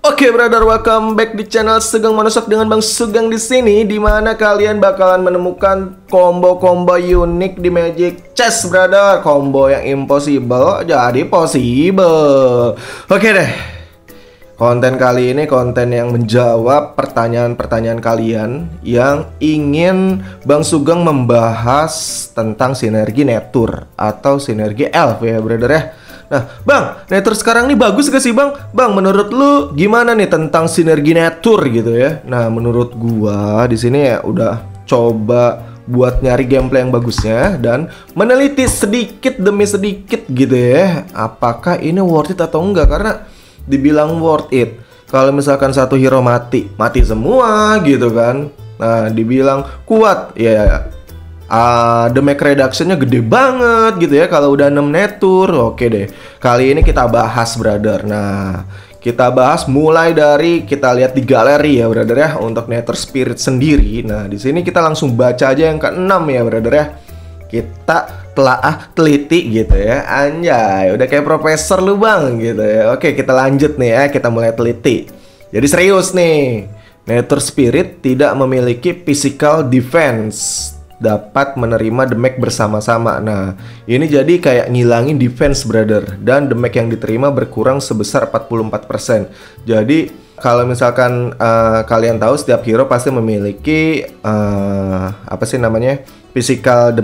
Oke, brother, welcome back di channel Sugeng Menusuk dengan Bang Sugeng di sini, di mana kalian bakalan menemukan combo-combo unik di Magic Chess, brother. Combo yang impossible jadi possible. Oke deh. Konten kali ini konten yang menjawab pertanyaan-pertanyanyaan kalian yang ingin Bang Sugeng membahas tentang sinergi Netur atau sinergi Elf ya, brother ya. Nah, Bang, Netur sekarang nih bagus gak sih, Bang? Bang, menurut lu gimana nih tentang sinergi Netur gitu ya? Nah, menurut gua di sini ya udah coba buat nyari gameplay yang bagusnya dan meneliti sedikit demi sedikit gitu ya. Apakah ini worth it atau enggak? Karena dibilang worth it, kalau misalkan satu hero mati semua gitu kan. Nah, dibilang kuat, ya damage reduction-nya gede banget gitu ya kalau udah 6 Netur. Oke deh, kali ini kita bahas, brother. Nah, kita bahas mulai dari kita lihat di galeri ya, brother ya, untuk Nether Spirit sendiri. Nah, di sini kita langsung baca aja yang ke-6 ya, brother ya. Kita telah teliti gitu ya. Anjay, udah kayak profesor lu, Bang, gitu ya. Oke, kita lanjut nih ya, kita mulai teliti. Jadi serius nih, Nether Spirit tidak memiliki physical defense, dapat menerima damage bersama-sama. Nah, ini jadi kayak ngilangin defense, brother. Dan damage yang diterima berkurang sebesar 44%. Jadi kalau misalkan kalian tahu, setiap hero pasti memiliki apa sih namanya, physical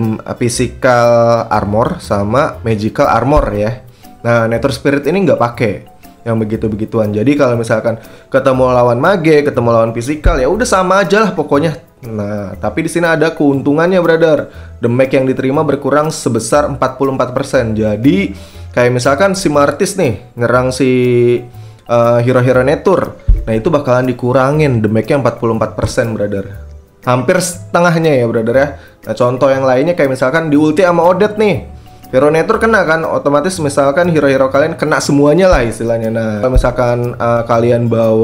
armor sama magical armor ya. Nah, Nether Spirit ini nggak pakai yang begitu-begituan. Jadi kalau misalkan ketemu lawan mage, ketemu lawan physical, ya udah sama aja lah pokoknya. Nah, tapi di sini ada keuntungannya, brother. Damage yang diterima berkurang sebesar 44%. Jadi kayak misalkan si Martis nih nyerang si hero-hero Netur. Nah, itu bakalan dikurangin damage-nya 44%, brother. Hampir setengahnya ya, brother ya. Nah, contoh yang lainnya kayak misalkan di ulti sama Odette nih, hero Netur kena kan, otomatis misalkan hero-hero kalian kena semuanya lah istilahnya. Nah, kalau misalkan kalian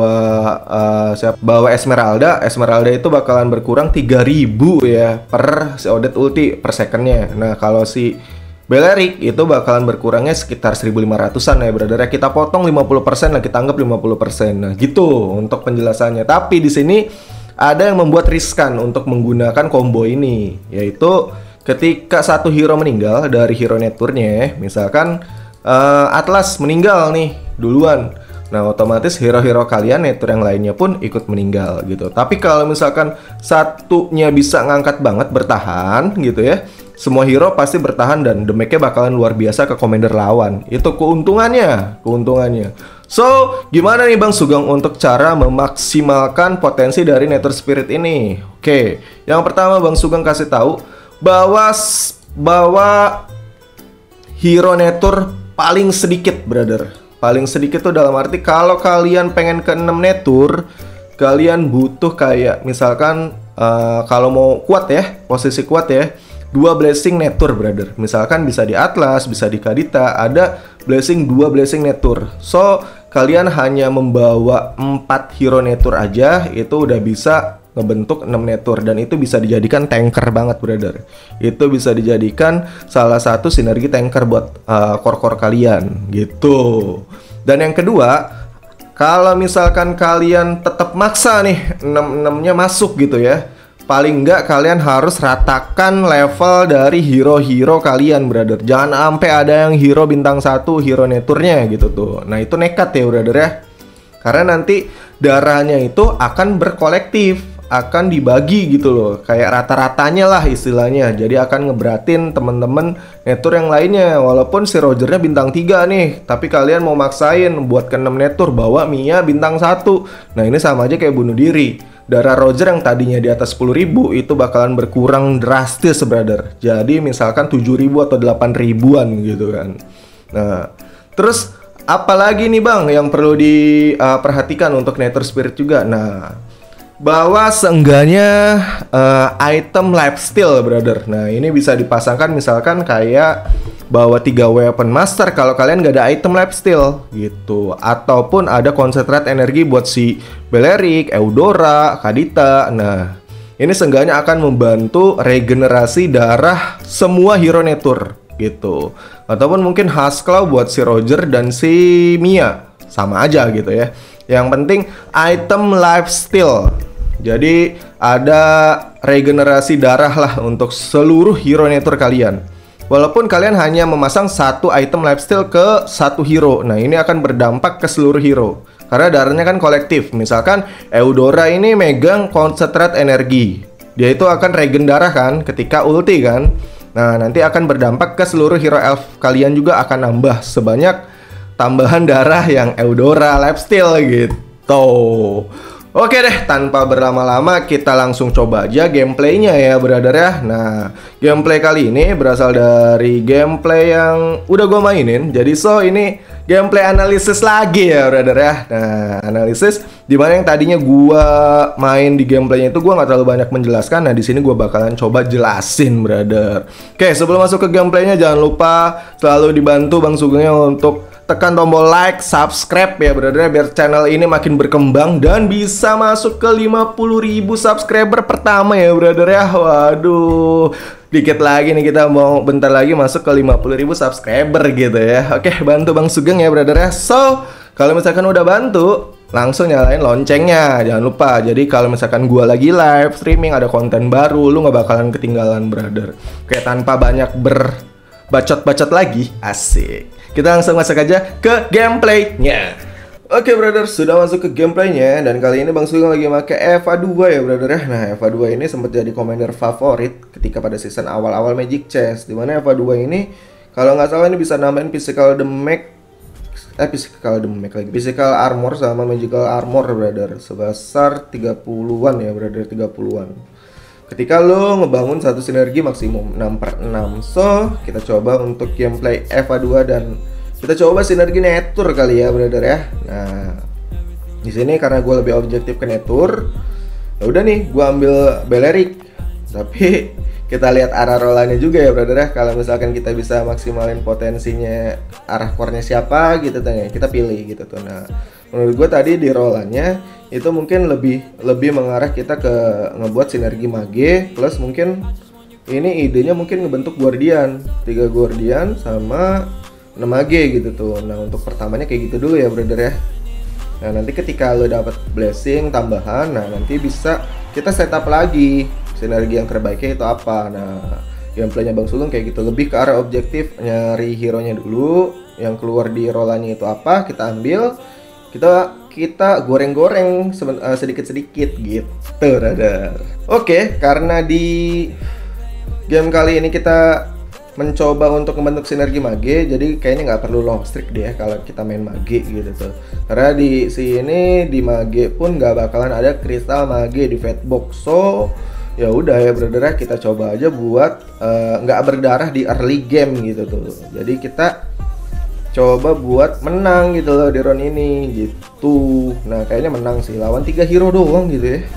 bawa Esmeralda itu bakalan berkurang 3000 ya per si Odette ulti per secondnya. Nah, kalau si Belerik itu bakalan berkurangnya sekitar 1500-an ya, brother. Kita potong 50% lah, kita anggap 50%. Nah, gitu untuk penjelasannya. Tapi di sini ada yang membuat riskan untuk menggunakan combo ini, yaitu ketika satu hero meninggal dari hero Neturnya, misalkan Atlas meninggal nih duluan. Nah, otomatis hero-hero kalian Netur yang lainnya pun ikut meninggal gitu. Tapi kalau misalkan satunya bisa ngangkat banget, bertahan gitu ya, semua hero pasti bertahan dan damage-nya bakalan luar biasa ke commander lawan. Itu keuntungannya. So, gimana nih Bang Sugeng untuk cara memaksimalkan potensi dari Nether Spirit ini? Oke, yang pertama Bang Sugeng kasih tahu bahwa hero Netur paling sedikit, brother. Paling sedikit tuh dalam arti kalau kalian pengen ke 6 Netur, kalian butuh kayak misalkan kalau mau kuat ya, posisi kuat ya, 2 blessing Netur, brother. Misalkan bisa di Atlas, bisa di Kadita, ada blessing 2 blessing Netur. So, kalian hanya membawa 4 hero Netur aja, itu udah bisa ngebentuk 6 Netur, dan itu bisa dijadikan tanker banget, brother. Itu bisa dijadikan salah satu sinergi tanker buat core-core kalian gitu. Dan yang kedua, kalau misalkan kalian tetap maksa nih 6-6-nya masuk gitu ya, paling enggak kalian harus ratakan level dari hero-hero kalian, brother. Jangan sampai ada yang hero bintang 1 hero Neturnya gitu tuh. Nah, itu nekat ya, brother ya. Karena nanti darahnya itu akan berkolektif, akan dibagi gitu loh, kayak rata-ratanya lah istilahnya. Jadi akan ngeberatin temen-temen Netur yang lainnya. Walaupun si Rogernya bintang 3 nih, tapi kalian mau maksain buat ke 6 Netur, bawa Mia bintang 1. Nah, ini sama aja kayak bunuh diri. Darah Roger yang tadinya di atas 10.000 itu bakalan berkurang drastis, brother. Jadi misalkan 7.000 atau 8.000-an gitu kan. Nah, terus apalagi nih Bang yang perlu diperhatikan untuk Nether Spirit juga? Nah, bahwa seenggaknya item lifesteal, brother. Nah, ini bisa dipasangkan misalkan kayak bawa 3 weapon master kalau kalian gak ada item lifesteal gitu. Ataupun ada concentrate energi buat si Belerik, Eudora, Kadita. Nah, ini seenggaknya akan membantu regenerasi darah semua hero Netur gitu. Ataupun mungkin Hasclaw buat si Roger dan si Mia. Sama aja gitu ya. Yang penting item lifesteal. Jadi ada regenerasi darah lah untuk seluruh hero nature kalian. Walaupun kalian hanya memasang satu item lifesteal ke satu hero. Nah, ini akan berdampak ke seluruh hero. Karena darahnya kan kolektif. Misalkan Eudora ini megang concentrate energi. Dia itu akan regen darah kan ketika ulti kan. Nah, nanti akan berdampak ke seluruh hero elf kalian juga akan nambah sebanyak tambahan darah yang Eudora lifesteal gitu. Oke deh, tanpa berlama-lama kita langsung coba aja gameplaynya ya brother ya. Nah, gameplay kali ini berasal dari gameplay yang udah gue mainin. Jadi ini gameplay analisis lagi ya brother ya. Nah, analisis dimana yang tadinya gue main di gameplaynya itu gue nggak terlalu banyak menjelaskan. Nah, di sini gue bakalan coba jelasin brother. Oke, sebelum masuk ke gameplaynya jangan lupa selalu dibantu Bang Sugengnya untuk tekan tombol like, subscribe ya brother, biar channel ini makin berkembang dan bisa masuk ke 50.000 subscriber pertama ya brother ya. Waduh, dikit lagi nih, kita mau bentar lagi masuk ke 50.000 subscriber gitu ya. Oke, bantu Bang Sugeng ya brother ya. Kalau misalkan udah bantu, langsung nyalain loncengnya, jangan lupa. Jadi kalau misalkan gua lagi live streaming ada konten baru, lu nggak bakalan ketinggalan brother. Oke, tanpa banyak bacot-bacot lagi, asik. Kita langsung masuk aja ke gameplaynya. Oke brother, sudah masuk ke gameplaynya. Dan kali ini Bang Sugeng lagi pakai Eva 2 ya brother ya. Nah, Eva 2 ini sempat jadi commander favorit ketika pada season awal-awal Magic Chess. Dimana Eva 2 ini, kalau nggak salah ini bisa nambahin physical damage, physical armor sama magical armor brother, sebesar 30-an ya brother, 30-an. Ketika lo ngebangun satu sinergi maksimum 6/6. Kita coba untuk gameplay Eva 2 dan kita coba sinergi nature kali ya brother ya. Nah, di sini karena gue lebih objektif ke nature, ya udah nih gue ambil Belerik. Tapi kita lihat arah rolannya juga ya brother ya. Kalau misalkan kita bisa maksimalin potensinya arah core-nya siapa gitu tanya, kita pilih gitu tuh. Nah, menurut gue tadi di rolannya itu mungkin lebih mengarah kita ke ngebuat sinergi mage, plus mungkin ini idenya mungkin ngebentuk guardian, 3 guardian sama 6 mage gitu tuh. Nah, untuk pertamanya kayak gitu dulu ya brother ya. Nah, nanti ketika lo dapat blessing tambahan, nah nanti bisa kita setup lagi sinergi yang terbaiknya itu apa. Nah, gameplaynya Bang Sugeng kayak gitu, lebih ke arah objektif, nyari hero nya dulu, yang keluar di rolannya itu apa kita ambil, kita goreng-goreng sedikit-sedikit gitu brother. Oke, karena di game kali ini kita mencoba untuk membentuk sinergi mage, jadi kayaknya nggak perlu long streak deh kalau kita main mage gitu tuh. Karena di sini di mage pun nggak bakalan ada kristal mage di fatbox. Ya udah ya brother, kita coba aja buat nggak berdarah di early game gitu tuh. Jadi kita coba buat menang gitu loh di round ini gitu. Nah, kayaknya menang sih, lawan 3 hero doang gitu ya.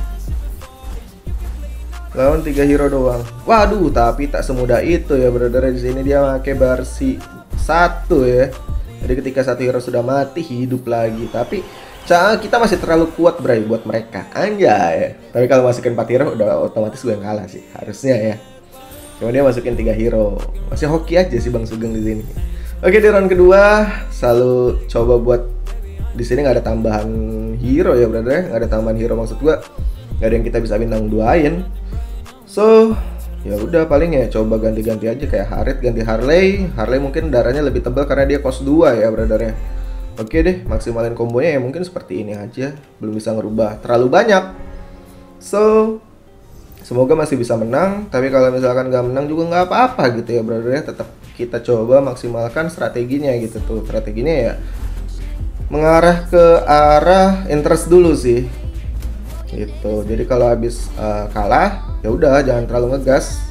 Lawan 3 hero doang. Waduh, tapi tak semudah itu ya brother. Di sini dia pakai Barsi 1 ya. Jadi ketika satu hero sudah mati, hidup lagi. Tapi kita masih terlalu kuat bray buat mereka. Anjay. Tapi kalau masukin 4 hero udah otomatis gue yang kalah sih harusnya ya. Cuma dia masukin 3 hero. Masih hoki aja sih Bang Sugeng di sini. Oke, di round kedua selalu coba buat di sini nggak ada tambahan hero ya brother ya. Nggak ada tambahan hero, maksud gua nggak ada yang kita bisa bintang 2-in. Ya udah paling ya coba ganti-ganti aja, kayak Harith ganti Harley mungkin darahnya lebih tebal karena dia cost 2 ya brother ya. Oke deh, maksimalin kombonya ya mungkin seperti ini aja, belum bisa ngerubah terlalu banyak. Semoga masih bisa menang, tapi kalau misalkan nggak menang juga nggak apa-apa gitu ya brother ya. Tetap kita coba maksimalkan strateginya gitu tuh. Strateginya ya mengarah ke arah interest dulu sih gitu. Jadi kalau habis kalah ya udah jangan terlalu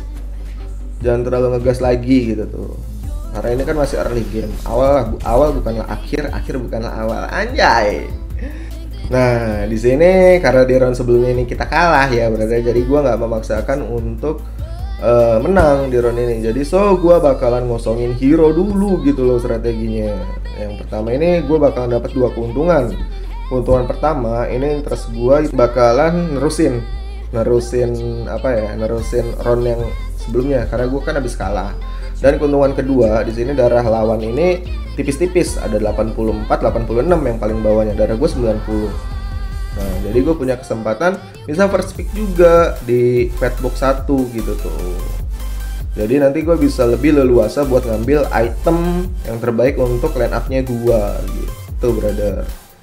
ngegas lagi gitu tuh. Karena ini kan masih early game, awal bukanlah akhir bukanlah awal, anjay. Nah, di sini karena di round sebelumnya ini kita kalah ya brother, jadi gua nggak memaksakan untuk menang di round ini. Jadi gua bakalan ngosongin hero dulu gitu loh strateginya. Yang pertama ini gua bakalan dapat 2 keuntungan. Keuntungan pertama ini terus gua bakalan nerusin round yang sebelumnya karena gua kan habis kalah. Dan keuntungan kedua di sini darah lawan ini tipis-tipis, ada 84, 86 yang paling bawahnya, darah gue 90. Nah, jadi gue punya kesempatan bisa first pick juga di Fatbox 1 gitu tuh. Jadi nanti gue bisa lebih leluasa buat ngambil item yang terbaik untuk line up-nya gue gitu, brother.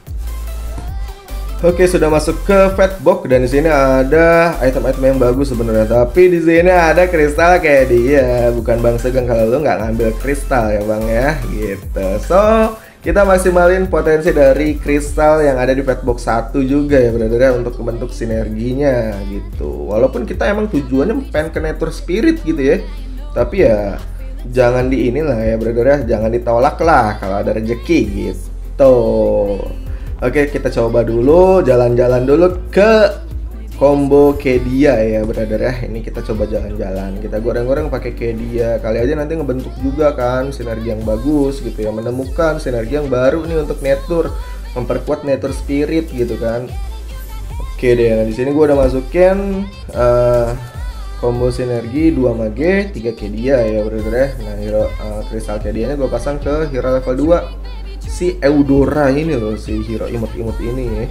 Oke, sudah masuk ke Fatbox dan di sini ada item-item yang bagus sebenarnya. Tapi di sini ada kristal kayak dia. Bukan Bang Sugeng kalau lu nggak ngambil kristal ya Bang ya, gitu. So, kita maksimalin potensi dari kristal yang ada di Fatbox 1 juga ya brother ya, untuk membentuk sinerginya gitu. Walaupun kita emang tujuannya pengen ke Nature Spirit gitu ya. Tapi ya jangan di inilah ya brother ya, jangan ditolak lah kalau ada rezeki gitu. Oke, kita coba dulu, jalan-jalan dulu ke combo Kedia ya brother ya. Ini kita coba jalan-jalan, kita goreng-goreng pakai Kedia. Kali aja nanti ngebentuk juga kan sinergi yang bagus gitu ya, menemukan sinergi yang baru nih untuk Nature, memperkuat Nature Spirit gitu kan. Oke deh, nah di sini gua udah masukin combo sinergi 2 mage, 3 Kedia ya brother ya. Nah, hero kristal Kedianya gua pasang ke hero level 2. Si Eudora ini loh, si hero imut-imut ini ya.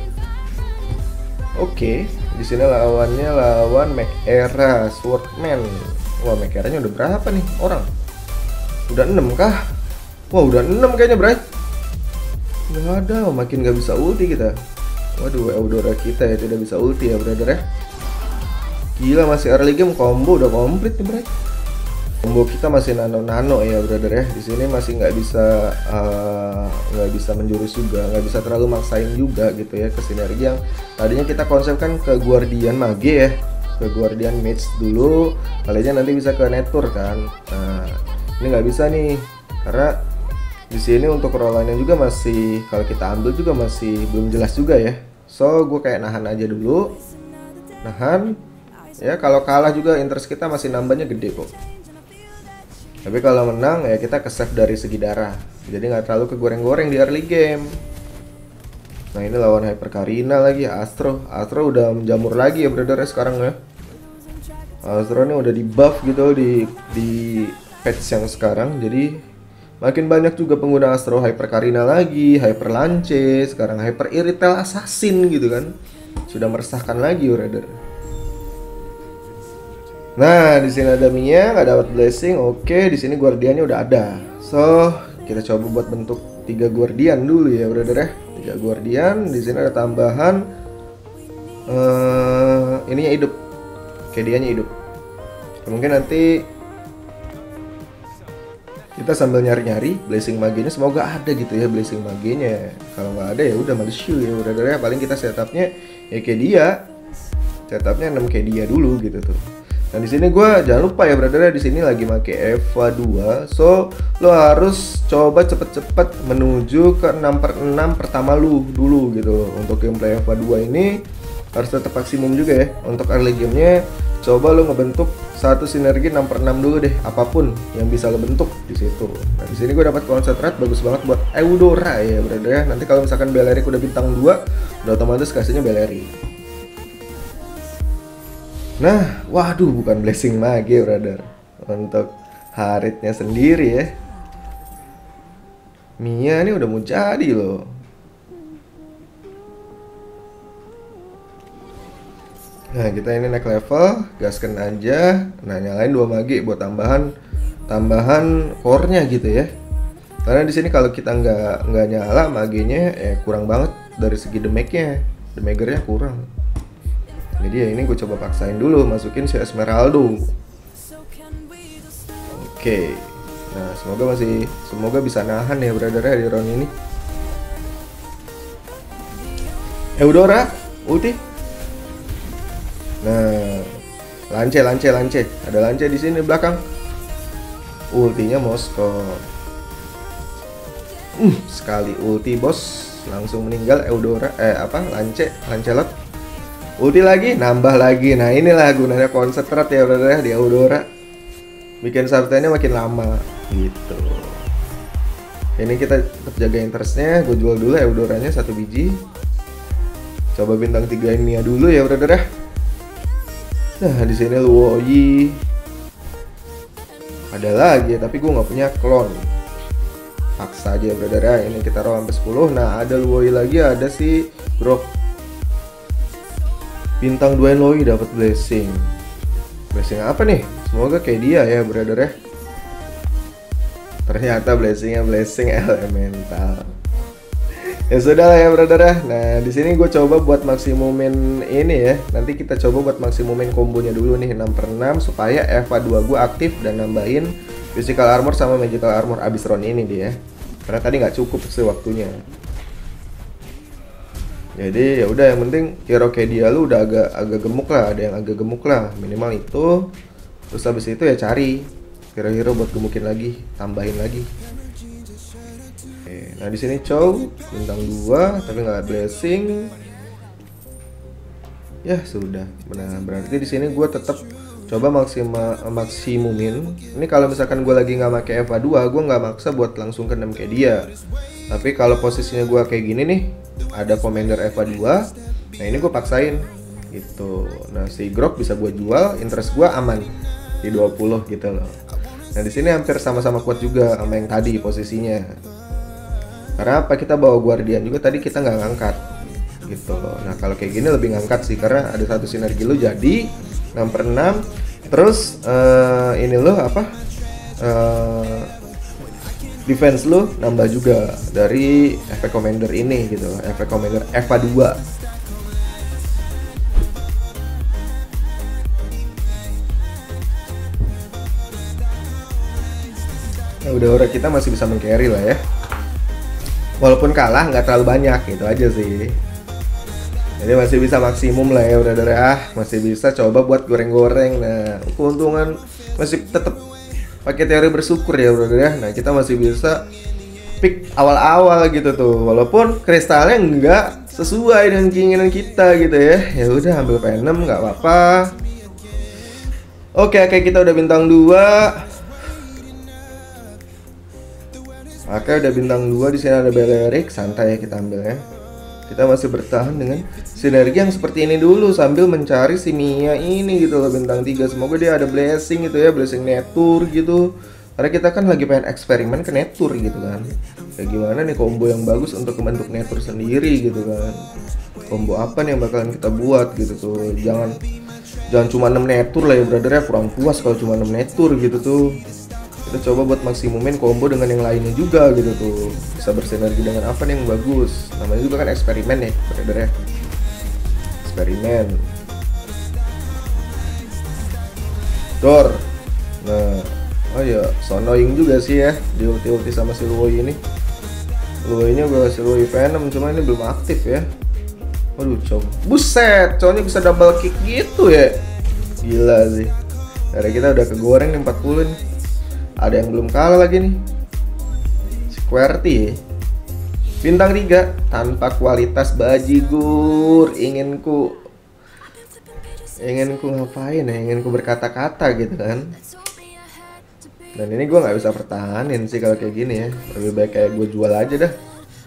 Oke, di sini lawan Mech-Era Swordman. Wah, Mech-Eranya udah berapa nih orang? Udah 6 kah? Wah, udah 6 kayaknya, Bray. Nggak ada, makin nggak bisa ulti kita. Waduh, Eudora kita ya tidak bisa ulti ya, brother ya. Gila, masih early game combo udah komplit nih, Bray. Combo kita masih nano-nano ya brother ya. Di sini masih nggak bisa menjurus juga, nggak bisa terlalu maksain juga gitu ya ke sinergi yang tadinya kita konsepkan ke Guardian Mage ya, ke Guardian Mage dulu, kalinya nanti bisa ke Nature kan. Nah, ini nggak bisa nih karena di sini untuk rollannya juga masih, kalau kita ambil juga masih belum jelas juga ya. So gue kayak nahan aja dulu, nahan ya. Kalau kalah juga interest kita masih nambahnya gede kok. Tapi kalau menang ya kita ke save dari segi darah, jadi nggak terlalu kegoreng-goreng di early game. Nah, ini lawan Hyper Karina lagi, Astro udah menjamur lagi ya brother ya sekarang ya. Astro ini udah di buff gitu di patch yang sekarang, jadi makin banyak juga pengguna Astro. Hyper Karina lagi, Hyper Lance, sekarang Hyper Irritel Assassin gitu kan, sudah meresahkan lagi brother. Nah, di sini ada Mia, nggak dapat blessing. Oke, di sini Guardiannya udah ada. So, kita coba buat bentuk 3 Guardian dulu ya, brother ya. 3 Guardian. Di sini ada tambahan ininya hidup. Kedianya hidup. Mungkin nanti kita sambil nyari-nyari blessing magenya, semoga ada gitu ya blessing magenya. Kalau nggak ada ya udah Malshu ya, brother ya. Paling kita setupnya ya Kedia. Setupnya 6 Kedia dulu gitu tuh. Nah, di sini gue jangan lupa ya brother, di sini lagi pakai Eva 2. So lo harus coba cepet-cepet menuju ke 6/6 pertama lu dulu gitu. Untuk gameplay Eva 2 ini harus tetap maksimum juga ya. Untuk early gamenya coba lo ngebentuk satu sinergi 6/6 dulu deh, apapun yang bisa lo bentuk di situ. Nah, di sini gue dapat konsentrat bagus banget buat Eudora ya brother ya. Nanti kalau misalkan Belerik udah bintang 2, udah otomatis kasihnya Belerik. Nah, waduh, bukan blessing mage brother. Untuk Haritnya sendiri ya. Mia ini udah mau jadi loh. Nah, kita ini naik level, gaskan aja. Nah, nyalain 2 mage buat tambahan core-nya gitu ya. Karena di sini kalau kita nggak nyala magenya kurang banget dari segi damage-nya. Damagernya kurang. Jadi ya ini gue coba paksain dulu masukin si Esmeraldo. Oke. Nah, semoga bisa nahan ya brother ya di round ini. Eudora ulti. Nah, lance. Ada lance di sini belakang. Ultinya Moskow. Sekali ulti bos, langsung meninggal Eudora. Lancelot. Ulti lagi, nambah lagi. Nah, inilah gunanya konsentrat ya brother di Eudora. Bikin subtainya makin lama gitu. Ini kita tetap jaga interestnya. Gue jual dulu Eudoranya 1 biji. Coba bintang 3 ini ya dulu ya brother ya. Nah, di sini Luoyi. Ada lagi ya, tapi gue nggak punya clone. paksa aja ya brother ya. Ini kita roll sampai 10. Nah ada Luoi lagi, ada si Grok bintang 2 Luoi dapat blessing. Blessing apa nih? Semoga kayak dia ya brother ya. Ternyata blessingnya blessing elemental. Ya sudah lah ya brother ya. Nah di sini gue coba buat maksimumin ini ya. Nanti kita coba buat maksimumin kombonya dulu nih 6/6 supaya Eva 2 gue aktif dan nambahin physical armor sama magical armor abis round ini dia. Karena tadi nggak cukup sih waktunya. Jadi ya udah, yang penting hero kayak dia lu udah agak gemuk lah, ada yang agak gemuk lah minimal itu. Terus habis itu ya cari hero-hero buat gemukin lagi, tambahin lagi. Oke, nah di sini Chow bintang 2 tapi nggak blessing. Ya sudah, benar. Berarti di sini gue tetap coba maksimumin. Ini kalau misalkan gue lagi nggak pakai Eva 2, gue nggak maksa buat langsung ke 6 kayak dia. Tapi kalau posisinya gue kayak gini nih, ada commander Eva 2, nah ini gue paksain gitu. Nah si Grok bisa gue jual, interest gue aman di 20 gitu loh. Nah di sini hampir sama-sama kuat juga sama yang tadi posisinya. Karena apa, kita bawa Guardian juga tadi kita nggak ngangkat gitu loh. Nah kalau kayak gini lebih ngangkat sih, karena ada satu sinergi lu jadi 6/6. Terus ini lo apa, defense lu nambah juga dari efek commander ini gitu loh, efek commander Eva 2. Nah, udah kita masih bisa meng-carry lah ya. Walaupun kalah nggak terlalu banyak gitu aja sih. Jadi masih bisa maksimum lah ya brother ya. Masih bisa coba buat goreng-goreng. Nah keuntungan masih tetap pakai teori bersyukur ya brother ya. Nah kita masih bisa pick awal-awal gitu tuh. Walaupun kristalnya nggak sesuai dengan keinginan kita gitu ya. Ya udah ambil P6 nggak apa-apa. Oke kita udah bintang 2. Oke udah bintang 2, di sini ada Balearic, santai ya kita ambil ya. Kita masih bertahan dengan sinergi yang seperti ini dulu sambil mencari si Mia ini gitu loh, bintang 3. Semoga dia ada blessing gitu ya, blessing netur gitu. Karena kita kan lagi pengen eksperimen ke netur gitu kan. Kayak gimana nih combo yang bagus untuk membentuk netur sendiri gitu kan. Combo apa nih yang bakalan kita buat gitu tuh. Jangan cuma 6 netur lah ya brother ya, kurang puas kalau cuma 6 netur gitu tuh. Kita coba buat maksimumin combo dengan yang lainnya juga gitu tuh, bisa bersinergi dengan apa nih yang bagus. Namanya juga kan eksperimen ya brother ya, eksperimen door. Nah oh ya so annoying juga sih ya di ulti sama si Luoi ini. Luoi nya gue kasih Luoi Venom, cuma ini belum aktif ya. Waduh coba buset, cowoknya bisa double kick gitu ya, gila sih. Dari kita udah kegoreng nih 40 nih. Ada yang belum kalah lagi nih, QWERTY bintang 3 tanpa kualitas bajigur. Inginku ngapain ya, inginku berkata-kata gitu kan. Dan ini gue nggak bisa pertahanin sih kalau kayak gini ya. Lebih baik kayak gue jual aja dah.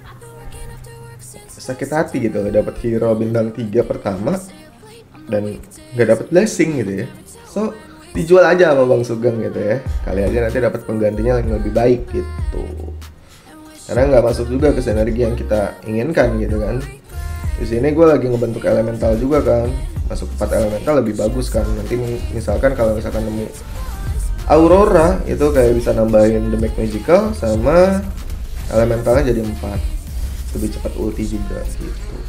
Sakit hati gitu, dapat hero bintang 3 pertama dan nggak dapat blessing gitu ya. So dijual aja sama Bang Sugeng gitu ya, kali aja nanti dapat penggantinya yang lebih baik gitu. Karena nggak masuk juga ke sinergi yang kita inginkan gitu kan. Di sini gue lagi ngebentuk elemental juga kan, masuk 4 elemental lebih bagus kan. Nanti misalkan kalau misalkan nemu Aurora itu kayak bisa nambahin damage magical sama elementalnya jadi 4, lebih cepat ulti juga gitu.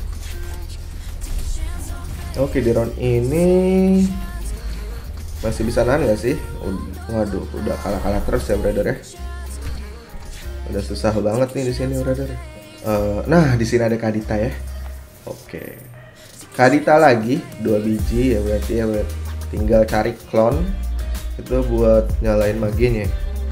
Oke di round ini masih bisa nahan gak sih? Waduh, udah kalah terus ya brother ya. Udah susah banget nih di sini brother. Nah, di sini ada Kadita ya. Oke. Kadita lagi 2 biji ya berarti ya, tinggal cari clone itu buat nyalain maginya.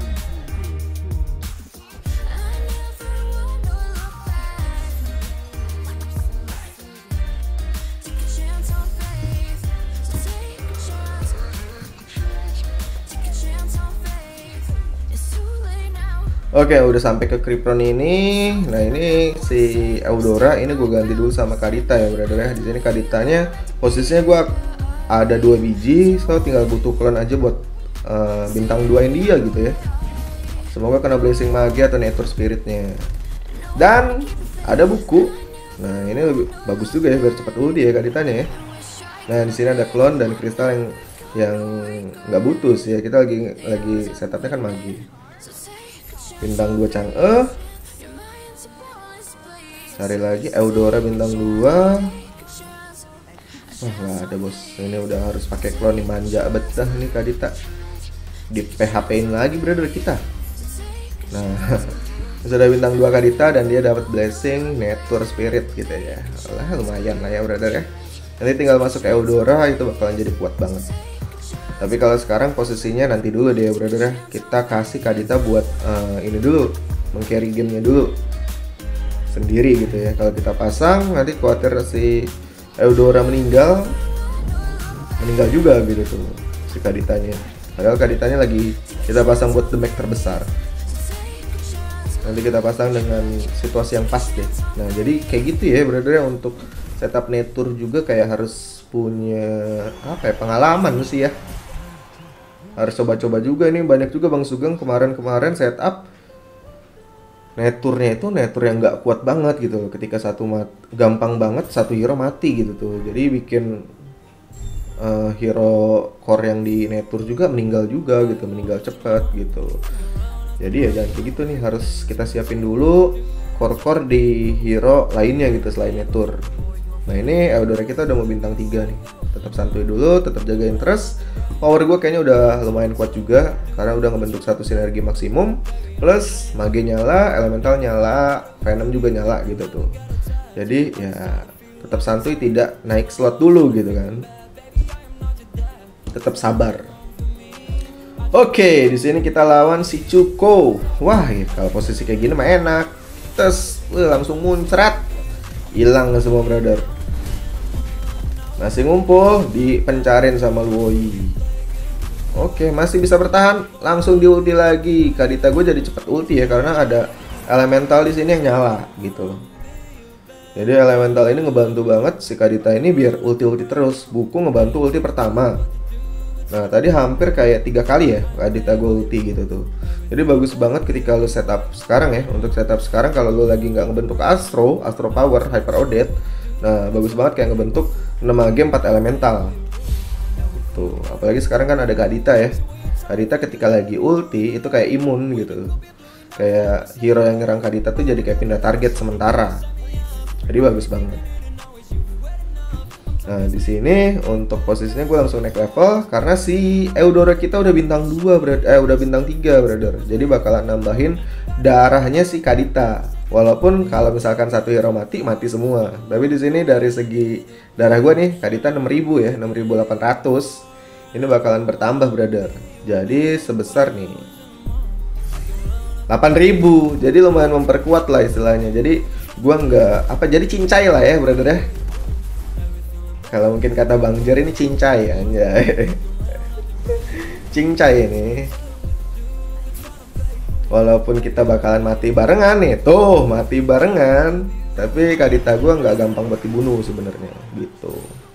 Oke, udah sampai ke Krypton ini. Nah, ini si Eudora ini gue ganti dulu sama Kadita ya, brother ya. Di sini Kaditanya posisinya gue ada 2 biji, so tinggal butuh clone aja buat bintang 2 India gitu ya. Semoga kena blessing magi atau nature spiritnya. Dan ada buku. Nah ini lebih bagus juga ya biar cepat ulti ya Kaditanya ya. Nah di sini ada clone dan kristal yang nggak butuh sih ya. Kita lagi setupnya kan magi. Bintang 2 Chang'e. Cari lagi Eudora bintang 2. Wah nggak ada bos. Ini udah harus pakai clone nih, manja betah nih Kadita. Di PHP-in lagi brother kita. Nah sudah bintang 2 Kadita dan dia dapat blessing nature spirit gitu ya. Lah lumayan lah ya brother ya. Nanti tinggal masuk ke Eudora itu bakalan jadi kuat banget. Tapi kalau sekarang posisinya nanti dulu deh ya brother ya. Kita kasih Kadita buat ini dulu, meng-carry gamenya dulu sendiri gitu ya. Kalau kita pasang nanti khawatir si Eudora meninggal juga gitu tuh si Kaditanya. Padahal Kaditanya lagi kita pasang buat damage terbesar. Nanti kita pasang dengan situasi yang pas deh. Nah jadi kayak gitu ya brother ya, untuk setup nature juga kayak harus punya apa ya, pengalaman sih ya. Harus coba-coba juga nih. Banyak juga Bang Sugeng kemarin setup nature-nya itu nature yang nggak kuat banget gitu. Ketika gampang banget satu hero mati gitu tuh. Jadi bikin hero core yang di nature juga meninggal gitu, meninggal cepat gitu. Jadi ya jangan kayak gitu nih, harus kita siapin dulu core di hero lainnya gitu selain nature. Nah ini Eudora kita udah mau bintang 3 nih. Tetap santuy dulu, tetap jagain terus. Power gue kayaknya udah lumayan kuat juga karena udah ngebentuk satu sinergi maksimum. Plus mage nyala, elemental nyala, venom juga nyala gitu tuh. Jadi ya tetap santuy, tidak naik slot dulu gitu kan. Tetap sabar. Oke, di sini kita lawan si Cuko. Wah, ya, kalau posisi kayak gini mah enak. Terus langsung muncrat. Hilang semua brother. Masih ngumpul, dipencarin sama Luoi. Oke, masih bisa bertahan, langsung di ulti lagi. Kadita gue jadi cepet ulti ya karena ada elemental di sini yang nyala gitu loh. Jadi elemental ini ngebantu banget si Kadita ini biar ulti terus. Buku ngebantu ulti pertama. Nah, tadi hampir kayak 3 kali ya Kadita gue ulti gitu tuh. Jadi bagus banget ketika lo setup sekarang ya. Untuk setup sekarang kalau lo lagi nggak ngebentuk Astro Power, Hyper Odette. Nah, bagus banget kayak ngebentuk 6 mage 4 elemental. Tuh, apalagi sekarang kan ada Kadita ya. Kadita ketika lagi ulti itu kayak imun gitu. Kayak hero yang nyerang Kadita tuh jadi kayak pindah target sementara. Jadi bagus banget. Nah, di sini untuk posisinya gue langsung naik level karena si Eudora kita udah bintang 2 udah bintang 3 brother. Jadi bakalan nambahin darahnya si Kadita. Walaupun kalau misalkan satu hero mati semua. Tapi di sini dari segi darah gue nih Kadita 6000 ya, 6800. Ini bakalan bertambah brother. Jadi sebesar nih 8000. Jadi lumayan memperkuat lah istilahnya. Jadi gua nggak jadi cincai lah ya brother ya. Kalau mungkin kata Bang Jer ini cincai anjay. Cincai ini. Walaupun kita bakalan mati barengan nih, tuh mati barengan. Tapi Kadita gua nggak gampang buat dibunuh sebenarnya gitu.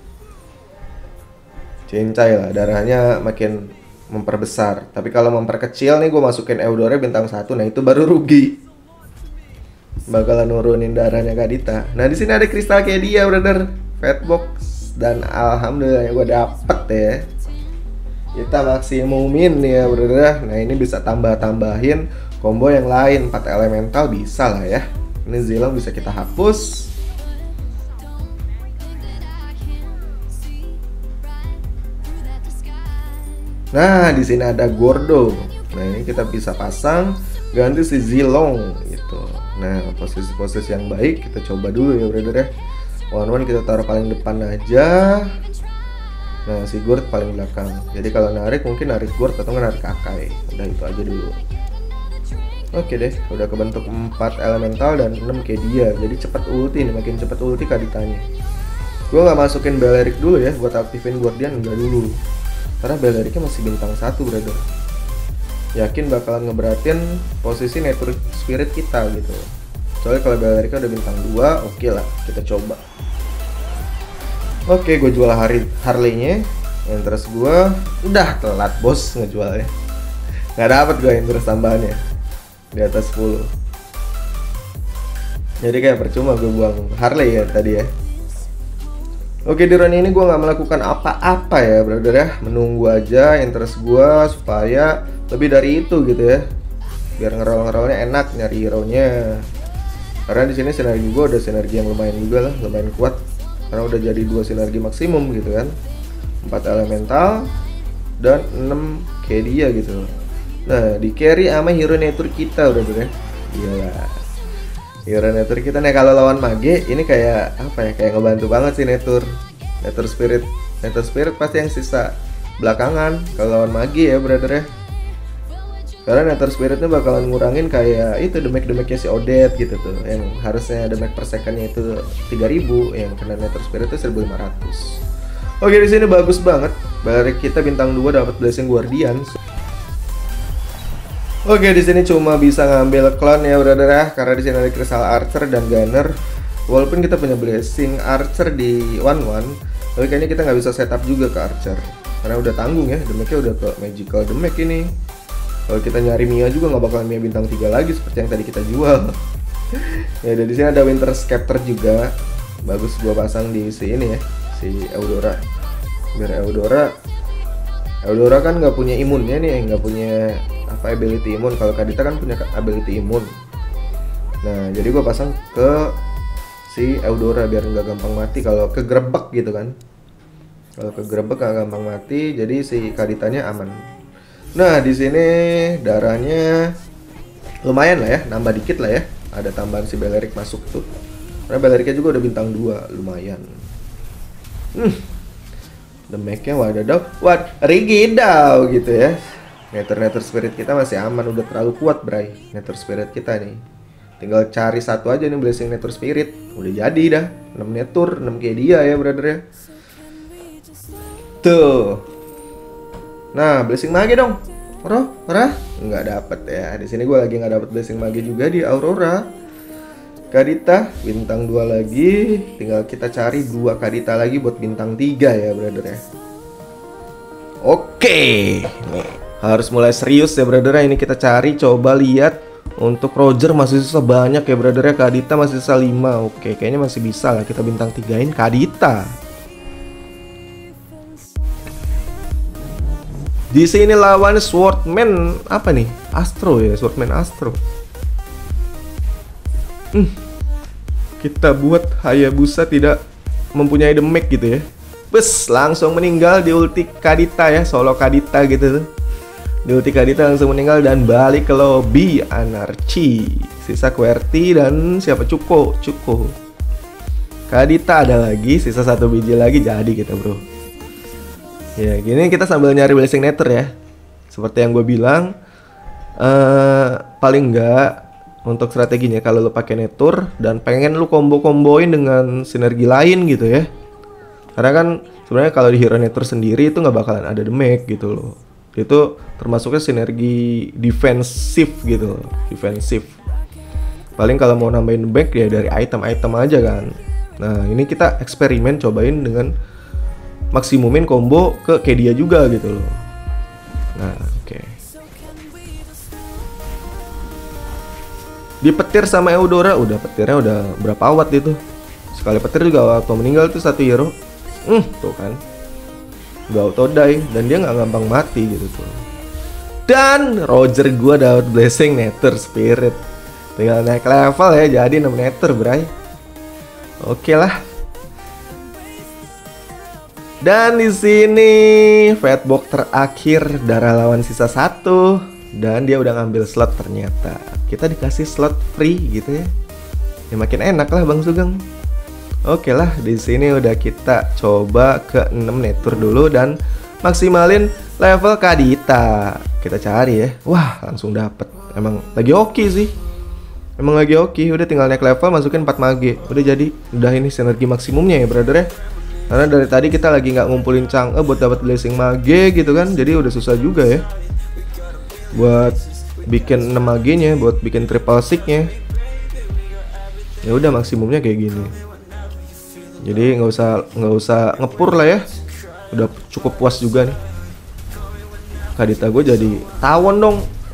Cincai lah, darahnya makin memperbesar. Tapi kalau memperkecil nih, gue masukin Eudora bintang 1, nah itu baru rugi. Bakalan nurunin darahnya Kadita. Nah di sini ada kristal kayak dia brother, Fatbox, dan alhamdulillah gue dapet ya. Kita maksimumin ya brother. Nah ini bisa tambahin combo yang lain, 4 elemental bisa lah ya. Ini Zilong bisa kita hapus. Nah, di sini ada Gordo. Nah, ini kita bisa pasang ganti si Zilong gitu. Nah, posisi-posisi yang baik kita coba dulu ya, brother ya. One kita taruh paling depan aja. Nah, si Gord paling belakang. Jadi kalau narik mungkin narik Gord atau narik Akai. Udah itu aja dulu. Oke deh, udah kebentuk 4 elemental dan 6 kayak dia. Jadi cepet ulti nih, makin cepet ulti Kaditanya. Gue nggak masukin Balerik dulu ya buat aktifin Guardian, enggak dulu. Karena Baleriknya masih bintang 1 brother. Yakin bakalan ngeberatin posisi nature spirit kita gitu. Soalnya kalau Baleriknya udah bintang 2, oke lah kita coba. Oke, gue jual Harley-nya. Interest gue udah telat bos ngejualnya. Nggak dapet gue interest tambahannya. di atas 10. Jadi kayak percuma gue buang Harley ya tadi ya. Oke, di run ini gue nggak melakukan apa-apa ya brother ya, menunggu aja interest gue supaya lebih dari itu gitu ya, biar ngerol-ngerolnya enak nyari hero-nya. Karena di sini sinergi gue udah sinergi yang lumayan juga lah, lumayan kuat. Karena udah jadi 2 sinergi maksimum gitu kan, 4 elemental dan 6 Kedia gitu. Nah di carry sama hero nature kita udah tuh ya. Iyalah, hero nature kita nih kalau lawan mage ini kayak apa ya, kayak ngebantu banget sih nature spirit. Nature spirit pasti yang sisa belakangan kalau lawan mage ya brother ya. Karena nature spiritnya bakalan ngurangin kayak itu damage-nya si Odette gitu tuh, yang harusnya damage per secondnya itu 3000, yang kena nature spirit itu 1500. Oke, di sini bagus banget. Balik kita bintang 2 dapat Blessing Guardian. Oke, di sini cuma bisa ngambil clone ya brother ya, karena di sini ada Crystal Archer dan Gunner. Walaupun kita punya Blessing Archer di 1-1, tapi kayaknya kita nggak bisa setup juga ke Archer karena udah tanggung ya, damage-nya udah ke magical damage ini. Kalau kita nyari Mia juga nggak bakalan Mia bintang 3 lagi seperti yang tadi kita jual. Ya, dan di sini ada Winter Scepter juga. Bagus gua pasang di si ini ya, si Eudora. Biar Eudora kan nggak punya imunnya nih, nggak punya apa ability imun. Kalau Kadita kan punya ability imun. Nah, jadi gua pasang ke si Eudora biar nggak gampang mati kalau kegerebek gitu kan. Kalau kegerebek nggak gampang mati, jadi si Kaditanya aman. Nah di sini darahnya lumayan lah ya, nambah dikit lah ya. Ada tambahan si Balerik masuk tuh. Karena Baleriknya juga udah bintang 2, lumayan. Damage-nya rigidau gitu ya. Nether spirit kita masih aman, udah terlalu kuat bray. Nether spirit kita nih. Tinggal cari satu aja nih Blessing Nether spirit. Udah jadi dah. 6 Nether, 6 Kedia ya brother ya. Tuh. Nah, Blessing Mage dong. Aurora? Nggak dapet ya. Di sini gue lagi nggak dapet Blessing Mage juga di Aurora. Kadita bintang 2 lagi. Tinggal kita cari 2 Kadita lagi buat bintang 3 ya, brother ya. Oke. Nih, harus mulai serius ya, brother ya. Ini kita cari, coba lihat. Untuk Roger masih sisa banyak ya, brother ya. Kadita masih sisa 5. Oke, kayaknya masih bisa lah kita bintang 3-in Kadita. Di sini lawan Swordman apa nih? Astro ya, Swordman Astro. Kita buat Hayabusa tidak mempunyai damage gitu ya. Bes, langsung meninggal di ulti Kadita ya, solo Kadita gitu tuh. Di ulti Kadita langsung meninggal dan balik ke lobby Anarchy. Sisa QWERTY dan siapa? Cuko. Kadita ada lagi, sisa 1 biji lagi jadi kita bro. Ya gini kita sambil nyari Blessing Nether ya. Seperti yang gue bilang, paling enggak untuk strateginya kalau lu pakai Nether dan pengen lu combo-komboin dengan sinergi lain gitu ya. Karena kan sebenarnya kalau di hero Nether sendiri itu nggak bakalan ada damage gitu loh. Itu termasuknya sinergi defensif gitu loh. Defensif. Paling kalau mau nambahin damage ya dari item-item aja kan. Nah ini kita eksperimen cobain dengan maksimumin combo ke Kedia juga gitu loh. Nah, oke. Dipetir sama Eudora, udah petirnya udah berapa watt itu. Sekali petir juga waktu meninggal tuh 1 hero. Tuh kan. Udah auto die dan dia nggak gampang mati gitu tuh. Dan Roger gua dapat Blessing Nether Spirit. Tinggal naik level ya jadi 6 Nether, bray. Oke lah. Dan di sini Fatbox terakhir, darah lawan sisa 1 dan dia udah ngambil slot ternyata. Kita dikasih slot free gitu ya. Ya makin enak lah Bang Sugeng. Oke lah, di sini udah kita coba ke 6 Nether dulu dan maksimalin level Kadita. Kita cari ya. Wah, langsung dapet. Emang lagi oke sih. Emang lagi oke. Udah tinggal naik level, masukin 4 mage. Udah jadi. Udah ini sinergi maksimumnya ya, brother ya. Karena dari tadi kita lagi nggak ngumpulin Chang'e buat dapat Blessing Mage gitu kan. Jadi udah susah juga ya buat bikin 6 mage-nya, buat bikin triple stick-nya. Ya udah maksimumnya kayak gini. Jadi nggak usah ngepur lah ya. Udah cukup puas juga nih. Kadita gue jadi tawon dong.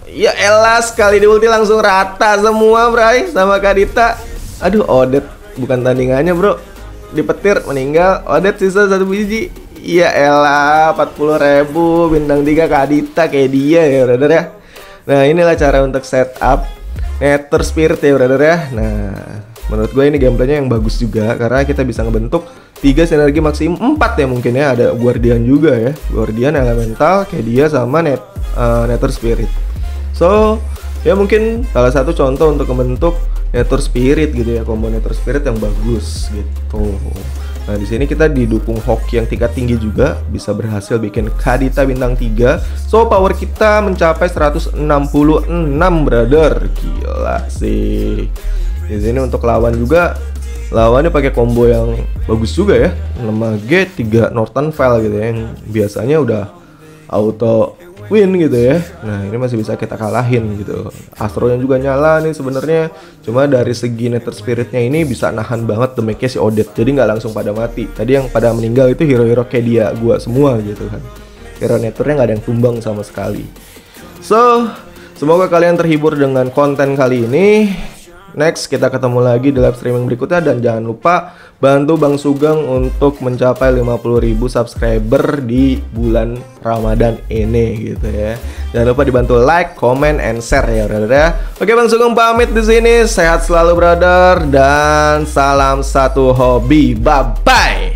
Ya elah, sekali di ulti langsung rata semua Bray sama Kadita. Aduh, Odet bukan tandingannya bro. Dipetir meninggal. Odet sisa 1 biji. Ya elah, 40.000 bintang 3 Kadita kayak dia ya brother ya. Nah inilah cara untuk setup Nether Spirit ya brother ya. Nah menurut gue ini gameplaynya yang bagus juga, karena kita bisa ngebentuk 3 sinergi maksimum 4 ya mungkin ya. Ada Guardian juga ya, Guardian elemental kayak dia sama Nether Spirit. So ya mungkin salah satu contoh untuk membentuk Nether Spirit gitu ya, combo Nether Spirit yang bagus gitu. Nah di sini kita didukung hoki yang tingkat tinggi juga, bisa berhasil bikin Kadita bintang 3. So power kita mencapai 166 brother, gila sih. Di sini untuk lawan juga, lawannya pakai combo yang bagus juga ya, 6 mage 3 Northern Veil gitu ya, yang biasanya udah auto win gitu ya. Nah ini masih bisa kita kalahin gitu. Astro-nya juga nyala nih sebenarnya, cuma dari segi Nether Spiritnya ini bisa nahan banget damage-nya si Odet, jadi nggak langsung pada mati. Tadi yang pada meninggal itu hero-hero kayak dia, gua semua gitu kan. Hero Nethernya nggak ada yang tumbang sama sekali. So semoga kalian terhibur dengan konten kali ini. Next kita ketemu lagi di live streaming berikutnya, dan jangan lupa bantu Bang Sugeng untuk mencapai 50.000 subscriber di bulan Ramadan ini gitu ya. Jangan lupa dibantu like, comment, and share ya brother ya. Oke, Bang Sugeng pamit di sini. Sehat selalu brother, dan salam satu hobi. Bye bye.